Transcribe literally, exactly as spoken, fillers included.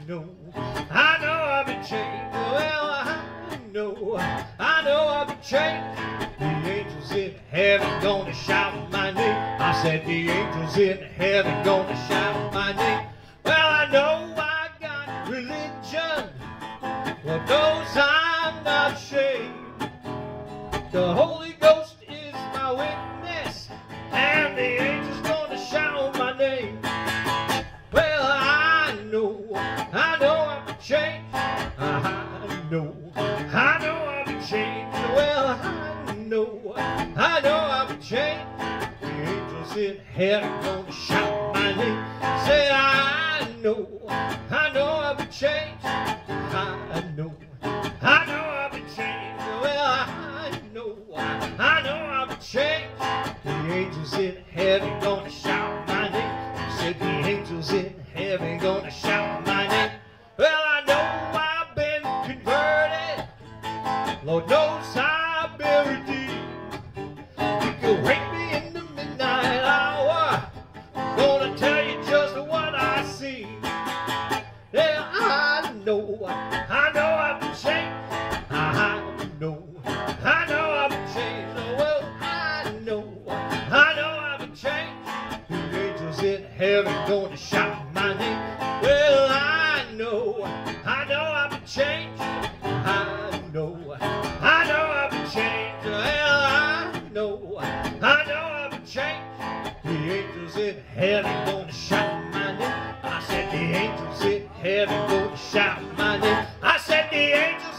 know, I know I've been changed. Well, I know, I know I've been changed. The angels in heaven gonna shout my name. I said the angels in heaven gonna shout my name. Well, I know I got religion, Lord knows I'm not ashamed. The Holy Ghost is my witness, and the angels gonna shout my name. Well, I know, I know I've been changed. I know, I know I've been changed. Well, I know, I know I've been changed. The angels in heaven gonna shout my name. Say, I know, I know I've been changed. I know, I know I've been changed. Well, I know, I know I've been changed. The angels in heaven gonna shout my name. Said the angels in heaven gonna shout my name. Well, I know I've been converted. Lord knows I've been redeemed. You can wake me in the midnight hour. Gonna tell you just what I see. Yeah, I know, I know I've been changed. I know, I know I've been changed. Well, I know, I know I've been changed. The angels in heaven gonna shout my name. Well, I know, I know I've been changed. I know, I know I've been changed. Well, I know, I know I've been changed. The angels in heaven gonna shout my name. I said the angels in heaven gonna shout my name. I said the angels